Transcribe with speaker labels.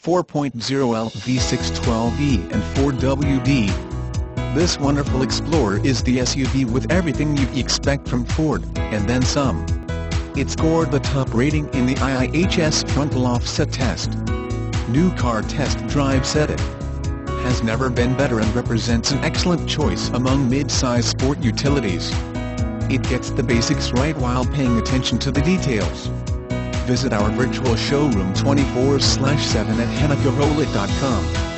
Speaker 1: 4.0L V612E and 4WD. This wonderful Explorer is the SUV with everything you expect from Ford, and then some. It scored the top rating in the IIHS frontal offset test. New car test drive said it has never been better and represents an excellent choice among mid-size sport utilities. It gets the basics right while paying attention to the details. Visit our virtual showroom 24/7 at hennachevrolet.com.